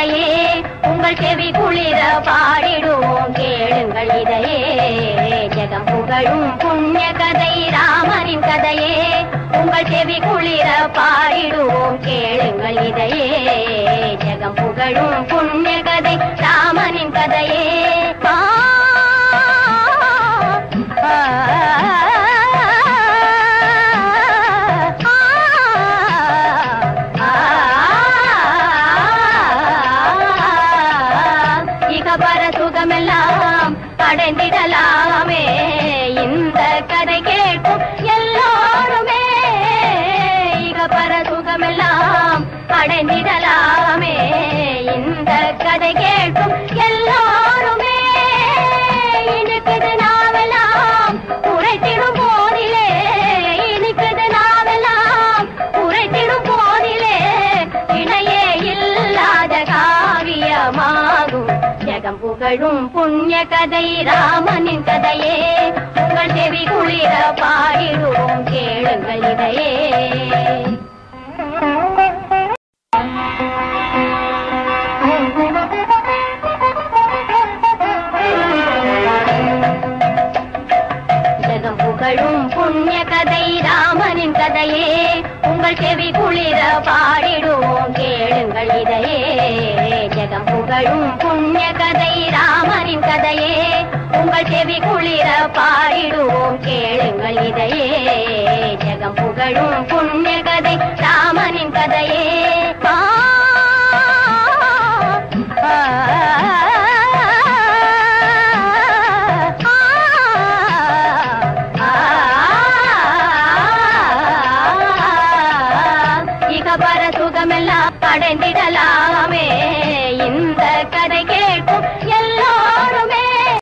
கதையே உங்கள் செவி குளிர பாடிடுவோம் கேளுங்கள் இதையே ஜெகம் புகழும் புண்ணிய கதை ராமனின் கதையே உங்கள் செவி குளிர பாடிடுவோம் கேளுங்கள் இதையே ஜெகம் புகழும் புண்ணிய கதை ராமனின் கதையே சுகமெல்லாம் அடைந்திடலாமே இந்த கதை கேட்கும் எல்லோருமே இகபர சுகமெல்லாம் அடைந்திடலாமே இந்த கதை கேட்கும் எல்லோருமே இனிக்குது நாவெல்லாம் உரைத்திடும் போதிலே இனிக்குது நாவெல்லாம் உரைத்திடும் போதிலே இணையே இல்லாத காவியமாகும் ஜெகம் புகழும் புண்ணிய கதை ராமனின் கதையே உங்கள் செவி குளிர பாடிடுவோம் கேளுங்கள் இதையே ஜெகம் புகழும் புண்ணிய கதை ராமனின் கதையே உங்கள் செவி குளிர பாடிடுவோம் கேளுங்கள் இதையே ஜெகம் புகழும் புண்ணிய கதை ராமனின் கதையே உங்கள் செவி குளிர பாடிடுவோம் கேளுங்கள் இதையே ஜெகம் புகழும் புண்ணிய கதை ராமனின் கதையே இகபர சுகமெல்லாம் அடைந்திடலாமே